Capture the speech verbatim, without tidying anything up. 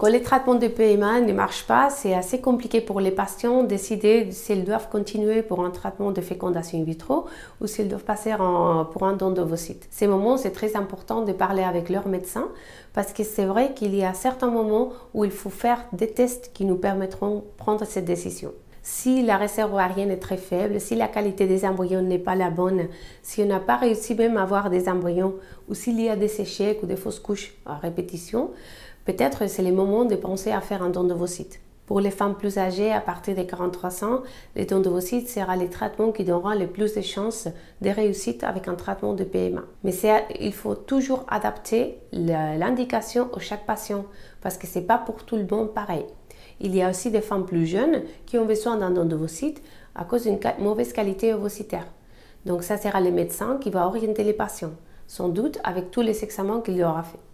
Quand les traitements de P M A ne marchent pas, c'est assez compliqué pour les patients de décider s'ils doivent continuer pour un traitement de fécondation in vitro ou s'ils doivent passer en, pour un don d'ovocytes. Ces moments, c'est très important de parler avec leur médecin parce que c'est vrai qu'il y a certains moments où il faut faire des tests qui nous permettront de prendre cette décision. Si la réserve ovarienne est très faible, si la qualité des embryons n'est pas la bonne, si on n'a pas réussi même à avoir des embryons ou s'il y a des échecs ou des fausses couches à répétition, peut-être c'est le moment de penser à faire un don d'ovocytes. Pour les femmes plus âgées, à partir de quarante-trois ans, le don d'ovocytes sera le traitement qui donnera le plus de chances de réussite avec un traitement de P M A. Mais il faut toujours adapter l'indication à chaque patient parce que ce n'est pas pour tout le monde pareil. Il y a aussi des femmes plus jeunes qui ont besoin d'un don d'ovocytes à cause d'une mauvaise qualité ovocytaire. Donc ça sera le médecin qui va orienter les patients, sans doute avec tous les examens qu'il aura fait.